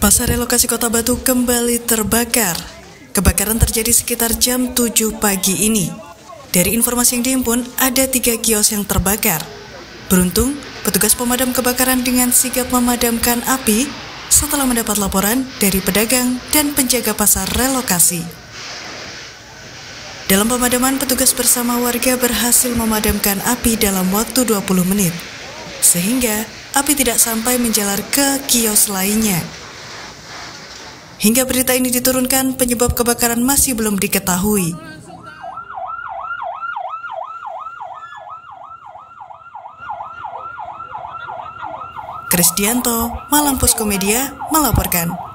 Pasar relokasi Kota Batu kembali terbakar. Kebakaran terjadi sekitar jam 7 pagi ini. Dari informasi yang dihimpun, ada 3 kios yang terbakar. Beruntung, petugas pemadam kebakaran dengan sigap memadamkan api setelah mendapat laporan dari pedagang dan penjaga pasar relokasi. Dalam pemadaman, petugas bersama warga berhasil memadamkan api dalam waktu 20 menit, sehingga api tidak sampai menjalar ke kios lainnya. Hingga berita ini diturunkan, penyebab kebakaran masih belum diketahui. Krisdianto, Malang Poskomedia melaporkan.